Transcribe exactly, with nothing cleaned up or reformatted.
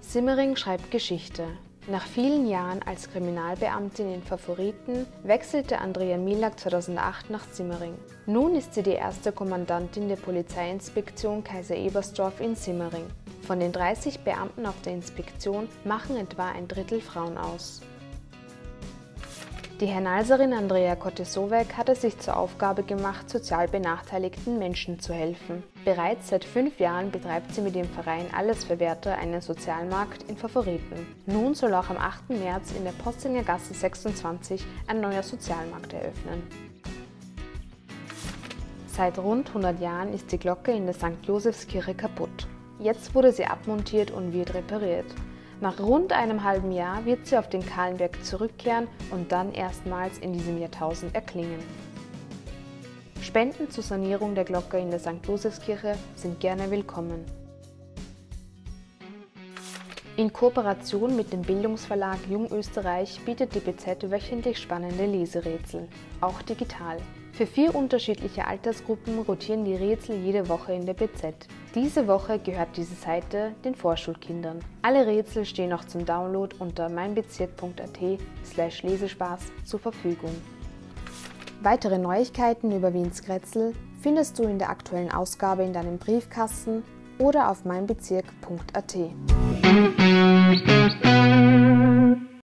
Simmering schreibt Geschichte. Nach vielen Jahren als Kriminalbeamtin in Favoriten wechselte Andrea Milag zweitausendacht nach Simmering. Nun ist sie die erste Kommandantin der Polizeiinspektion Kaiser-Ebersdorf in Simmering. Von den dreißig Beamten auf der Inspektion machen etwa ein Drittel Frauen aus. Die Hernalserin Andrea Kotesowek hat es sich zur Aufgabe gemacht, sozial benachteiligten Menschen zu helfen. Bereits seit fünf Jahren betreibt sie mit dem Verein Alles für Werte einen Sozialmarkt in Favoriten. Nun soll auch am achten März in der Postinger Gasse sechsundzwanzig ein neuer Sozialmarkt eröffnen. Seit rund hundert Jahren ist die Glocke in der Sankt Josefskirche kaputt. Jetzt wurde sie abmontiert und wird repariert. Nach rund einem halben Jahr wird sie auf den Kahlenberg zurückkehren und dann erstmals in diesem Jahrtausend erklingen. Spenden zur Sanierung der Glocke in der Sankt Josefskirche sind gerne willkommen. In Kooperation mit dem Bildungsverlag Jung Österreich bietet die B Z wöchentlich spannende Leserätsel, auch digital. Für vier unterschiedliche Altersgruppen rotieren die Rätsel jede Woche in der B Z. Diese Woche gehört diese Seite den Vorschulkindern. Alle Rätsel stehen auch zum Download unter meinbezirk punkt at slash lesespaß zur Verfügung. Weitere Neuigkeiten über Wiens Grätzl findest du in der aktuellen Ausgabe in deinem Briefkasten oder auf meinbezirk punkt at.